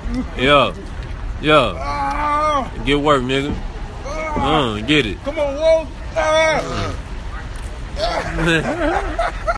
Yeah. Yeah. Get work, nigga. Get it. Come on, Wolf.